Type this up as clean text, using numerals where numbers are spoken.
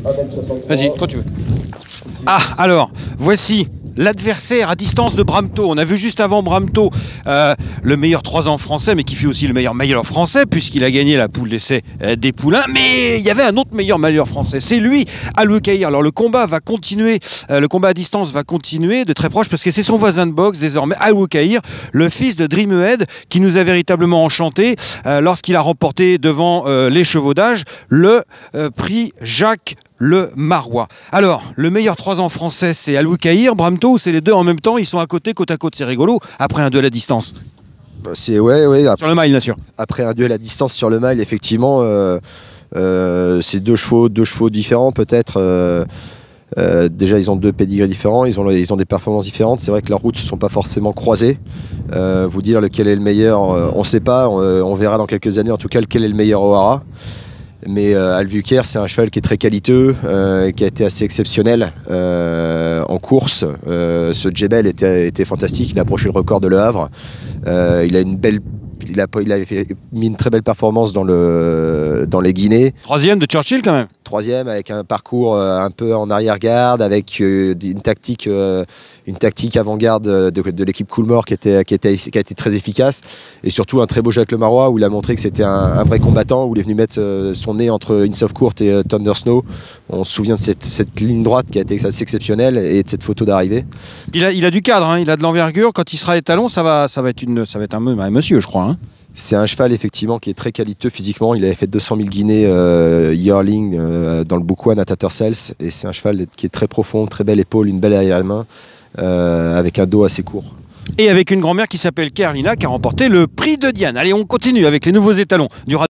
Vas-y, quand tu veux. Ah, alors, voici l'adversaire à distance de Bramto. On a vu juste avant Bramto le meilleur 3 ans français, mais qui fut aussi le meilleur mailleur français, puisqu'il a gagné la poule d'essai des poulains. Mais il y avait un autre meilleur mailleur français, c'est lui, Al-Wukaïr. Alors le combat va continuer, le combat à distance va continuer de très proche, parce que c'est son voisin de boxe désormais, Al-Wukaïr, le fils de Dreamhead, qui nous a véritablement enchantés lorsqu'il a remporté devant l'échevaudage le prix Jacques Le Marois. Alors, le meilleur 3 ans français, c'est Al-Wukaïr, Bramto, ou c'est les deux en même temps, ils sont côte à côte, c'est rigolo, après un duel à distance. C'est ouais, Sur le mile, bien sûr. après un duel à distance sur le mile, effectivement, c'est deux chevaux différents peut-être. Déjà, ils ont deux pédigrés différents, ils ont des performances différentes. C'est vrai que leurs routes ne se sont pas forcément croisées. Vous dire lequel est le meilleur, on ne sait pas. On verra dans quelques années, en tout cas, lequel est le meilleur au Hara. Mais Al-Wukaïr, c'est un cheval qui est très qualiteux, qui a été assez exceptionnel en course. Ce Djebel était fantastique, il a approché le record de Le Havre. Il avait mis une très belle performance dans les Guinées. 3e de Churchill quand même. 3e avec un parcours un peu en arrière-garde, avec une tactique avant-garde de l'équipe Coolmore qui a été très efficace. Et surtout un très beau Jacques Le Marois où il a montré que c'était un vrai combattant, où il est venu mettre son nez entre Ince of Court et Thunder Snow. On se souvient de cette ligne droite qui a été assez exceptionnelle et de cette photo d'arrivée. Il a du cadre, hein, il a de l'envergure. Quand il sera étalon, ça va être un monsieur, je crois. Hein. C'est un cheval effectivement qui est très qualiteux physiquement. Il avait fait 200 000 guinées yearling dans le Boucouane à Tattersall. Et c'est un cheval qui est très profond, très belle épaule, une belle arrière-main, avec un dos assez court. Et avec une grand-mère qui s'appelle Kerlina qui a remporté le prix de Diane. Allez, on continue avec les nouveaux étalons du